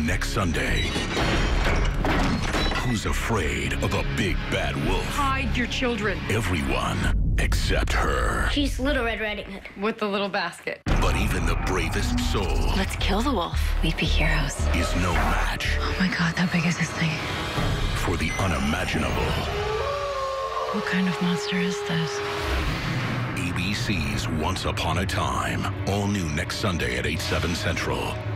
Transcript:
next Sunday. Who's afraid of a big bad wolf? Hide your children. Everyone except her. She's Little Red Riding Hood. With the little basket. But even the bravest soul Let's kill the wolf. We'd be heroes. is no match Oh my God, how big is this thing? for the unimaginable. What kind of monster is this? ABC's Once Upon a Time. All new next Sunday at 8/7 Central.